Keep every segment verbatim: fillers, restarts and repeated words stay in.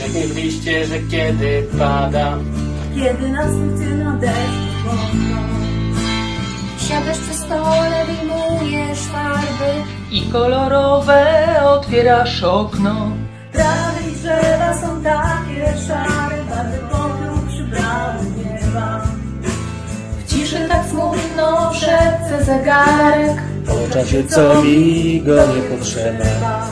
Ucieknie w liście, że kiedy pada, kiedy następcy nadeszły. Siadasz przy stole, wyjmujesz farby i kolorowe otwierasz okno. Trawy i drzewa są takie szare, barwy popiół przybrały nieba. w ciszy tak smutno szepce zegarek o czasie co mi go nie potrzeba.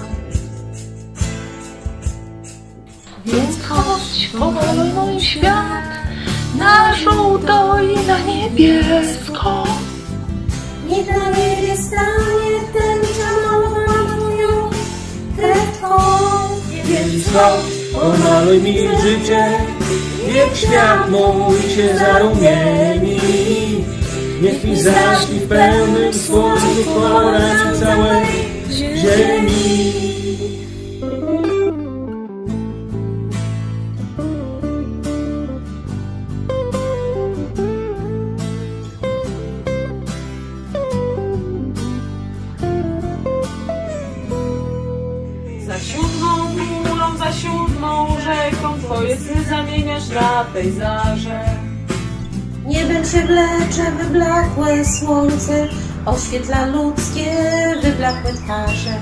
Więc chodź, pomaluj mój świat na żółto i na niebiesko. Niech na niebie stanie tęcza malowana moją kredką. Więc chodź, pomaluj mi życie, niech świat mój się zarumieni. Niech mi zaśni w pełnym słońcu kolorami całej ziemi. Za siódmą kulą, za siódmą rzeką twoje sny zamieniasz na pejzaże. Niebem się wlecze wyblakłe słońce, oświetla ludzkie wyblakłe twarze.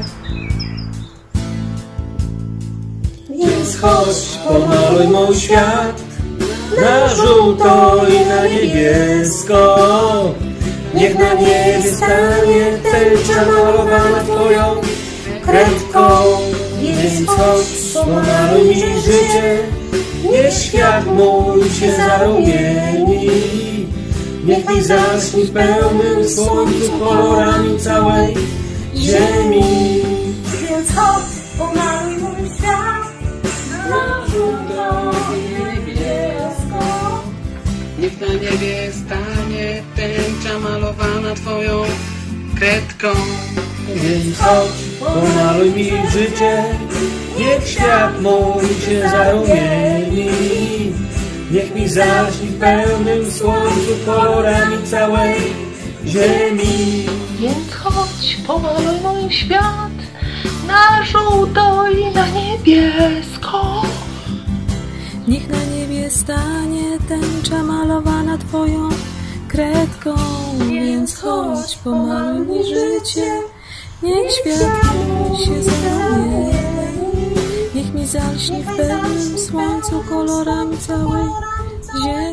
Więc chodź, pomaluj mój świat na żółto i na niebiesko. Niech na niebie stanie tęcza malowana twoją kredką. Więc chodź, pomaluj mi życie, niech świat mój się zarumieni. Niech mi zaśni w pełnym słońcu kolorami całej ziemi. Więc chodź, pomaluj mój świat na żółto i niebiesko. Niech na niebie stanie tęcza malowana twoją kredką. Więc chodź, pomaluj mi życie, niech świat mój się zarumieni. Niech mi zaśni w pełnym słońcu kolorami całej ziemi. Więc chodź, pomaluj mój świat na żółto i na niebiesko. Niech na niebie stanie tęcza malowana twoją kredką. Więc chodź, pomaluj mi życie, niech świat mój się zarumieni. Niech mi zaśni w pełnym słońcu kolorami całej ziemi.